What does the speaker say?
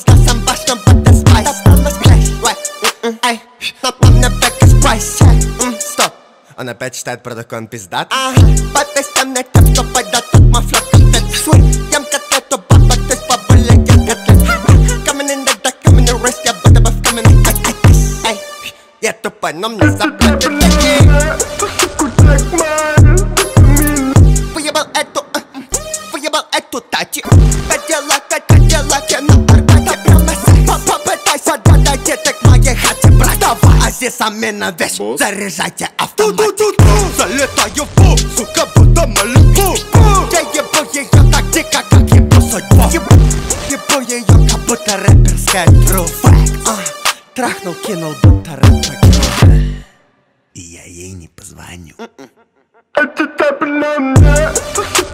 some bashing but the spice. Эй, нам на бэк из прайс. Стоп. Он опять считает продукон пиздат. Подписям на тем, что пойдет от мафлёк. Свой, ям котлету, баба, ты с бабулей я котлет. Coming in the dark, coming in the race, я буду бы в каменной. Эй, я тупой, но мне заплатят деньги. Выебал эту тачи. Кадиллак, я на Арбате. Попытайся додать это к моей хате, брат. Давай, а здесь амина вещь. Заряжайте автомат. Залетаю в пул, сука, будто Малибу. Я ебу ее так дико, как ебу судьбу. Ебу ее, как будто рэперская труф. Трахнул, кинул, будто рэп. И я ей не позвоню. Это так на мне.